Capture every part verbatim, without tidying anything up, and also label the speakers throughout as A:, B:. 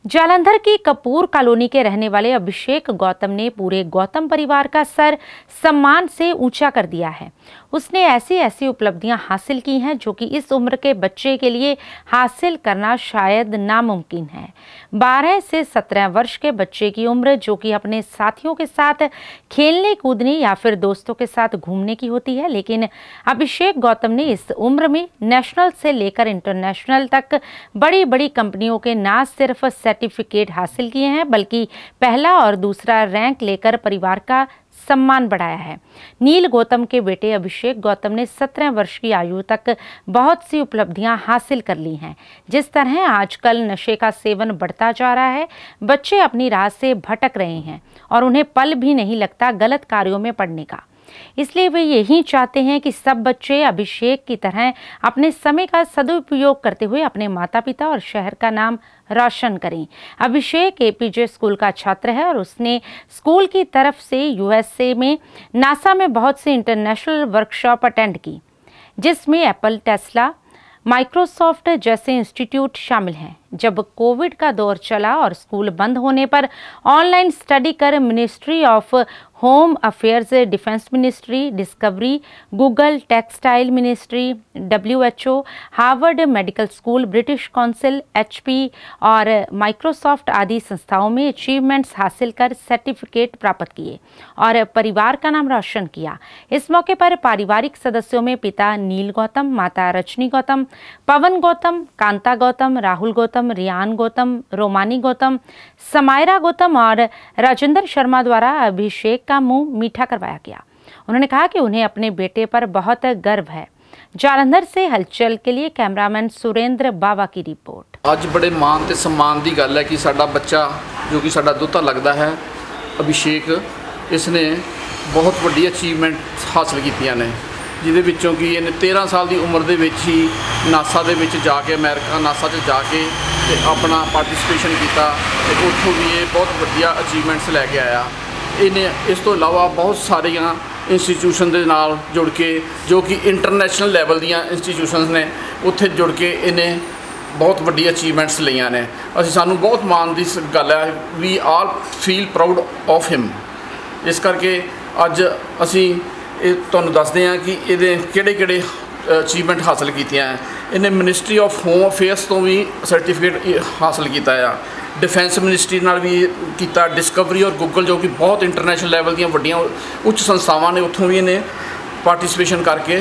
A: जालंधर की कपूर कॉलोनी के रहने वाले अभिषेक गौतम ने पूरे गौतम परिवार का सर सम्मान से ऊंचा कर दिया है। उसने ऐसी ऐसी उपलब्धियां हासिल की हैं जो कि इस उम्र के बच्चे के लिए हासिल करना शायद नामुमकिन है। बारह से सत्रह वर्ष के बच्चे की उम्र जो कि अपने साथियों के साथ खेलने कूदने या फिर दोस्तों के साथ घूमने की होती है, लेकिन अभिषेक गौतम ने इस उम्र में नेशनल से लेकर इंटरनेशनल तक बड़ी बड़ी कंपनियों के न सिर्फ सर्टिफिकेट हासिल किए हैं बल्कि पहला और दूसरा रैंक लेकर परिवार का सम्मान बढ़ाया है। नील गौतम के बेटे अभिषेक गौतम ने सत्रह वर्ष की आयु तक बहुत सी उपलब्धियां हासिल कर ली हैं। जिस तरह आजकल नशे का सेवन बढ़ता जा रहा है, बच्चे अपनी राह से भटक रहे हैं और उन्हें पल भी नहीं लगता गलत कार्यों में पड़ने का। इसलिए वे यही चाहते हैं कि सब बच्चे अभिषेक की तरह अपने समय का सदुपयोग करते हुए अपने माता पिता और शहर का नाम रोशन करें। अभिषेक एपीजे स्कूल का छात्र है और उसने स्कूल की तरफ से यूएसए में नासा में बहुत से इंटरनेशनल वर्कशॉप अटेंड की, जिसमें एप्पल, टेस्ला, माइक्रोसॉफ्ट जैसे इंस्टीट्यूट शामिल हैं। जब कोविड का दौर चला और स्कूल बंद होने पर ऑनलाइन स्टडी कर ministry of home affairs, defence ministry, Discovery, Google, textile ministry, WHO, Harvard medical school, British Council, HP और माइक्रोसॉफ्ट आदि संस्थाओं में अचीवमेंट्स हासिल कर सर्टिफिकेट प्राप्त किए और परिवार का नाम रोशन किया। इस मौके पर पारिवारिक सदस्यों में पिता नील गौतम, माता रजनी गौतम, पवन गौतम, कांता गौतम, राहुल गौतम, रियान गौतम, रोमानी गौतम, समायरा गौतम और राजेंद्र शर्मा द्वारा अभिषेक का मुंह मीठा करवाया गया। उन्होंने कहा कि उन्हें अपने बेटे पर बहुत गर्व है। जालंधर से हलचल के लिए कैमरामैन सुरेंद्र बावा की रिपोर्ट।
B: आज बड़े मान ते सम्मान की गल है कि साडा बच्चा जो कि साडा दोता लगता है अभिषेक, इसने बहुत वड्डी अचीवमेंट हासिल कीतियां ने, जिहदे विचों कि इन्हें तेरह साल की उम्र दे विच ही नासा दे विच जाके अमेरिका नासा च जाके ते अपना पार्टिसिपेशन किया ते उत्थों भी ये बहुत वड्डिया अचीवमेंट्स लैके आया। इन्हें इस तो इलावा बहुत सारिया इंस्टीट्यूशन के नाल जुड़ के जो कि इंटरनेशनल लैवल दियाँ इंस्टीट्यूशन ने उत्थे जुड़ के इन्हें बहुत वड्डी अचीवमेंट्स लईयां ने। असीं सानू बहुत मान की गल है, we all feel proud of him. इस करके अज असीं तुहानूं दसदे हां कि इहदे किहड़े किहड़े अचीवमेंट हासिल कीतियां हैं। इन्हें मिनिस्ट्री ऑफ होम अफेयर्स तो भी सर्टिफिकेट हासिल किया है, डिफेंस मिनिस्ट्री नाल भी किया, डिस्कवरी और गूगल जो कि बहुत इंटरनेशनल लैवल दी वड्डियां उच्च संस्थावां ने उत्थों भी इन्हें पार्टिसिपेशन करके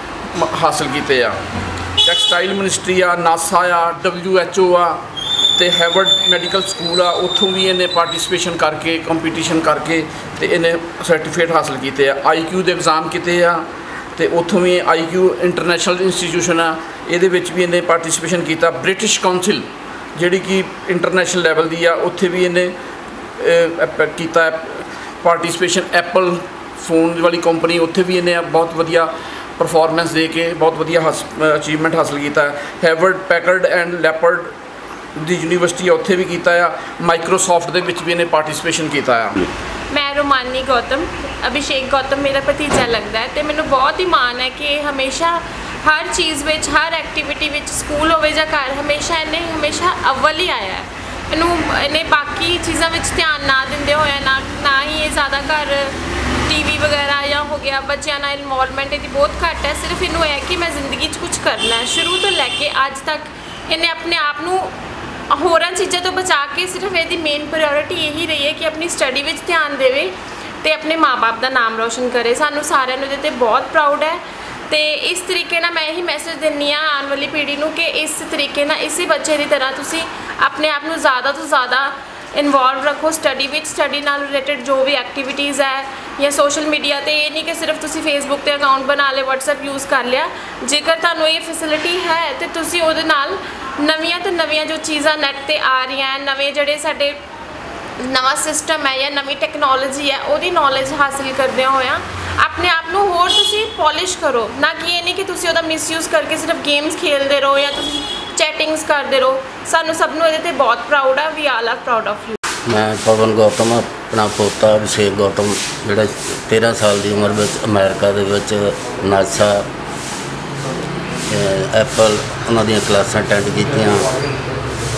B: हासिल किए आ। टैक्सटाइल मिनिस्ट्री आ, नासा आ, डब्ल्यू एच ओ आ ते हार्वर्ड मेडिकल स्कूल आ, उत्थों भी इन्हें पार्टिसिपेशन करके कंपीटिशन करके ते इन्हें सर्टिफिकेट हासिल किए आ। आई क्यू के एग्जाम किए आ ते उत्थों भी आई क्यू इंटरनेशनल इंस्टीट्यूशन आ, ये भी इन्हें पार्टिसिपेशन किया। ब्रिटिश काउंसिल जिहड़ी कि इंटरनेशनल लैवल दी आ, उत्थे भी इन्हें किया पार्टिसिपेशन। एप्पल फोन वाली कंपनी, उत्थे भी इन्हें बहुत वधिया परफॉर्मेंस दे के बहुत वधिया अचीवमेंट हासिल किया। हार्वर्ड, पैकर्ड एंड लेपर्ड दी यूनिवर्सिटी उत्थे भी किया। माइक्रोसॉफ्ट दे विच भी इन्हें पार्टिसिपेशन किया।
C: मैं रोमानी गौतम, अभिषेक गौतम मेरा भतीजा लगता है, तो मैनू बहुत ही मान है कि हमेशा हर चीज़ में, हर एक्टिविटी में, स्कूल होवे जां घर, हमेशा इन्हें हमेशा अव्वल ही आया है। मैनू इन्हें बाकी चीज़ों में ध्यान ना देंदे होया ना ना ही ये ज़्यादा घर टीवी वगैरह या हो गया बच्चों नाल इन्वॉल्वमेंट इसकी बहुत घट है। सिर्फ इनू है कि मैं जिंदगी कुछ करना है। शुरू तो लैके अज तक इन्हें अपने आप नू होरां चीज़ों तो बचा के सिर्फ ये मेन प्रायोरिटी यही रही है कि अपनी स्टडी में ध्यान देवे तो अपने माँ बाप का नाम रोशन करे। सानू सारिआं नूं इहदे ते बहुत प्राउड है। तो इस तरीके ना मैं यही मैसेज दिंदी हाँ आने वाली पीढ़ी को कि इस तरीके ना इसी बच्चे की तरह तुसी अपने आप को ज़्यादा तो ज़्यादा इनवॉल्व रखो स्टडी विच। स्टडी नाल रिलेटेड जो भी एक्टिविटीज़ है या सोशल मीडिया तो ये नहीं कि सिर्फ तुसी फेसबुक ते अकाउंट बना लिया, व्हाट्सएप यूज़ कर लिया। जेकर तुहानू ये फैसिलिटी है तो तुसी उहदे नाल नवीआं तो नवीआं जो चीज़ां नैट ते आ रही हैं, नवे जिहड़े साडे नवा सिस्टम है या नवी टैक्नोलॉजी है, उहदी नॉलेज हासिल करदे होया अपने आप को होर तुसी पॉलिश करो। ना कि ये नहीं कि तुसी उहदा मिसयूज़ करके सिर्फ गेम्स खेलते रहो या तुसी चैटिंग्स करते रहो। सानू सबनों इहदे ते बहुत प्राउड है। We all are proud of you.
D: मैं पवन गौतम, अपना पोता अभिषेक गौतम जिहड़ा तेरह साल की उम्र में अमेरिका दे विच नासा, एप्पल उन्हां दीयां क्लासां अटेंड कीतियां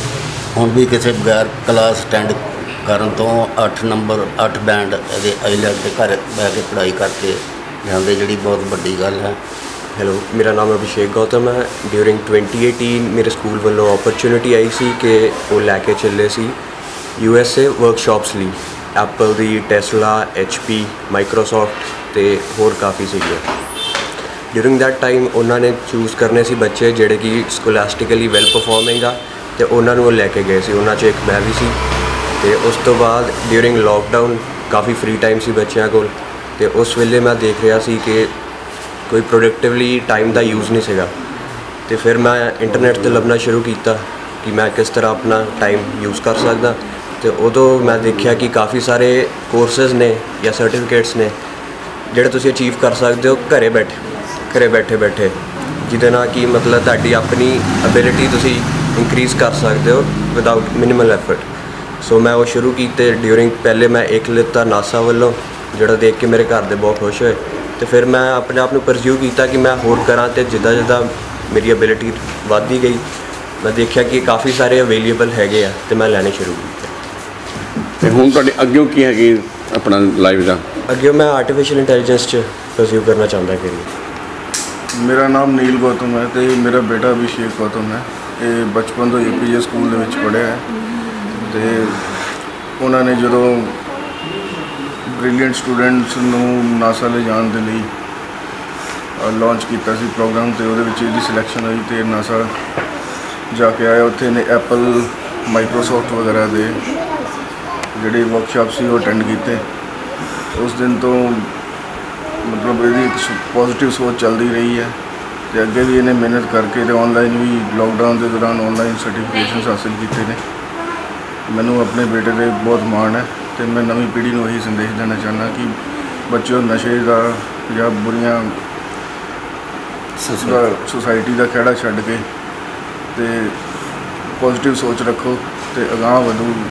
D: ਹੁਣ ਵੀ ਕਿਸੇ ਬਗੈਰ ਕਲਾਸ ਅਟੈਂਡ ਕਰਨ ਤੋਂ ਅੱਠ ਨੰਬਰ ਅੱਠ ਬੈਂਡ ਇਹਦੇ ਆਈਲੈਟ ਦੇ ਘਰ ਬਹਿ ਕੇ ਪੜ੍ਹਾਈ ਕਰਕੇ ਜਾਂਦੇ, ਜਿਹੜੀ ਬਹੁਤ ਵੱਡੀ ਗੱਲ ਹੈ।
E: ਹੈਲੋ, ਮੇਰਾ ਨਾਮ ਅਭਿਸ਼ੇਕ ਗੌਤਮ ਹੈ। ਡਿਊਰਿੰਗ ਟਵੈਂਟੀ ਏਟੀਨ ਮੇਰੇ ਸਕੂਲ ਵੱਲੋਂ ਓਪਰਚੁਨਿਟੀ ਆਈ ਸੀ ਕਿ ਉਹ ਲੈ ਕੇ ਚੱਲੇ ਸੀ ਯੂ ਐਸ ਏ ਵਰਕਸ਼ਾਪਸ ਲਈ। ਐਪਲ ਦੀ, ਟੈਸਲਾ, ਐਚ ਪੀ, ਮਾਈਕਰੋਸੋਫਟ ਅਤੇ ਹੋਰ ਕਾਫੀ ਸੀਗੇ। ਡਿਊਰਿੰਗ ਦੈਟ ਟਾਈਮ ਉਹਨਾਂ ਨੇ ਚੂਜ਼ ਕਰਨੇ ਸੀ ਬੱਚੇ ਜਿਹੜੇ ਕਿ ਸਕੋਲਾਸਟਿਕਲੀ ਵੈਲ ਪਰਫੋਰਮਿੰਗ ਆ, ਅਤੇ ਉਹਨਾਂ ਨੂੰ ਉਹ ਲੈ ਕੇ ਗਏ ਸੀ। ਉਹਨਾਂ 'ਚ ਇੱਕ ਮੈਂ ਵੀ ਸੀ। ਅਤੇ ਉਸ ਤੋਂ ਬਾਅਦ ਡਿਊਰਿੰਗ ਲੋਕਡਾਊਨ ਕਾਫੀ ਫ੍ਰੀ ਟਾਈਮ ਸੀ ਬੱਚਿਆਂ ਕੋਲ, ਅਤੇ ਉਸ ਵੇਲੇ ਮੈਂ ਦੇਖ ਰਿਹਾ ਸੀ ਕਿ ਕੋਈ ਪ੍ਰੋਡਕਟਿਵਲੀ ਟਾਈਮ ਦਾ ਯੂਜ਼ ਨਹੀਂ ਸੀਗਾ। ਅਤੇ ਫਿਰ ਮੈਂ ਇੰਟਰਨੈਟ 'ਤੇ ਲੱਭਣਾ ਸ਼ੁਰੂ ਕੀਤਾ ਕਿ ਮੈਂ ਕਿਸ ਤਰ੍ਹਾਂ ਆਪਣਾ ਟਾਈਮ ਯੂਜ਼ ਕਰ ਸਕਦਾ। ਅਤੇ ਉਦੋਂ ਮੈਂ ਦੇਖਿਆ ਕਿ ਕਾਫੀ ਸਾਰੇ ਕੋਰਸਿਸ ਨੇ ਜਾਂ ਸਰਟੀਫਿਕੇਟਸ ਨੇ ਜਿਹੜੇ ਤੁਸੀਂ ਅਚੀਵ ਕਰ ਸਕਦੇ ਹੋ ਘਰ ਬੈਠੇ ਘਰ ਬੈਠੇ ਬੈਠੇ ਜਿਹਦੇ ਨਾਲ ਕਿ ਮਤਲਬ ਤੁਹਾਡੀ ਆਪਣੀ ਅਬਿਲਿਟੀ ਤੁਸੀਂ ਇਨਕਰੀਜ਼ ਕਰ ਸਕਦੇ ਹੋ ਵਿਦਆਊਟ ਮਿਨੀਮਲ ਐਫਰਟ। ਸੋ ਮੈਂ ਉਹ ਸ਼ੁਰੂ ਕੀਤੇ। ਡਿਊਰਿੰਗ ਪਹਿਲੇ ਮੈਂ ਇੱਕ ਲਿੱਤਾ ਨਾਸਾ ਵੱਲੋਂ, ਜਿਹੜਾ ਦੇਖ ਕੇ ਮੇਰੇ ਘਰ ਦੇ ਬਹੁਤ ਖੁਸ਼ ਹੋਏ। ਅਤੇ ਫਿਰ ਮੈਂ ਆਪਣੇ ਆਪ ਨੂੰ ਪਰਸਿਊ ਕੀਤਾ ਕਿ ਮੈਂ ਹੋਰ ਕਰਾਂ, ਅਤੇ ਜਿੱਦਾਂ ਜਿੱਦਾਂ ਮੇਰੀ ਅਬਿਲਿਟੀ ਵੱਧਦੀ ਗਈ ਮੈਂ ਦੇਖਿਆ ਕਿ ਕਾਫੀ ਸਾਰੇ ਅਵੇਲੇਬਲ ਹੈਗੇ ਆ, ਅਤੇ ਮੈਂ ਲੈਣੇ ਸ਼ੁਰੂ ਕੀਤੇ।
B: ਅਤੇ ਹੁਣ ਤੁਹਾਡੇ ਅੱਗੇ ਕੀ ਹੈਗੀ ਆਪਣਾ ਲਾਈਫ ਦਾ?
E: ਅੱਗੇ ਮੈਂ ਆਰਟੀਫਿਸ਼ੀਅਲ ਇੰਟੈਲੀਜੈਂਸ 'ਚ ਪਰਸਿਊ ਕਰਨਾ ਚਾਹੁੰਦਾ ਕਰੀਏ।
F: ਮੇਰਾ ਨਾਮ ਨੀਲ ਗੌਤਮ ਹੈ ਅਤੇ ਮੇਰਾ ਬੇਟਾ ਅਭਿਸ਼ੇਕ ਗੌਤਮ ਹੈ। ਇਹ ਬਚਪਨ ਤੋਂ ਏ ਪੀ ਜੇ ਸਕੂਲ ਦੇ ਵਿੱਚ ਪੜ੍ਹਿਆ ਹੈ, ਅਤੇ ਉਹਨਾਂ ਨੇ ਜਦੋਂ ਬ੍ਰਿਲੀਅੰਟ ਸਟੂਡੈਂਟਸ ਨੂੰ ਨਾਸਾ ਲੈ ਜਾਣ ਦੇ ਲਈ ਲਾਂਚ ਕੀਤਾ ਸੀ ਪ੍ਰੋਗਰਾਮ, ਅਤੇ ਉਹਦੇ ਵਿੱਚ ਇਹਦੀ ਸਿਲੈਕਸ਼ਨ ਹੋਈ ਅਤੇ ਨਾਸਾ ਜਾ ਕੇ ਆਇਆ। ਉੱਥੇ ਇਹਨੇ ਐਪਲ, ਮਾਈਕਰੋਸੋਫਟ ਵਗੈਰਾ ਦੇ ਜਿਹੜੇ ਵਰਕਸ਼ਾਪ ਸੀ ਉਹ ਅਟੈਂਡ ਕੀਤੇ। ਉਸ ਦਿਨ ਤੋਂ ਮਤਲਬ ਇਹਦੀ ਇੱਕ ਪੋਜ਼ੀਟਿਵ ਸੋਚ ਚੱਲਦੀ ਰਹੀ ਹੈ, ਅਤੇ ਅੱਗੇ ਵੀ ਇਹਨੇ ਮਿਹਨਤ ਕਰਕੇ ਅਤੇ ਔਨਲਾਈਨ ਵੀ ਲੋਕਡਾਊਨ ਦੇ ਦੌਰਾਨ ਔਨਲਾਈਨ ਸਰਟੀਫਿਕੇਸ਼ਨਸ ਹਾਸਿਲ ਕੀਤੇ ਨੇ। ਮੈਨੂੰ ਆਪਣੇ ਬੇਟੇ 'ਤੇ ਬਹੁਤ ਮਾਣ ਹੈ, ਅਤੇ ਮੈਂ ਨਵੀਂ ਪੀੜ੍ਹੀ ਨੂੰ ਇਹੀ ਸੰਦੇਸ਼ ਦੇਣਾ ਚਾਹੁੰਦਾ ਕਿ ਬੱਚਿਓ ਨਸ਼ੇ ਦਾ ਜਾਂ ਬੁਰੀਆਂ ਸੁਸਾਇਟੀ ਦਾ ਖਹਿੜਾ ਛੱਡ ਕੇ ਅਤੇ ਪੋਜ਼ੀਟਿਵ ਸੋਚ ਰੱਖੋ ਅਤੇ ਅਗਾਂਹ ਵਧੋ।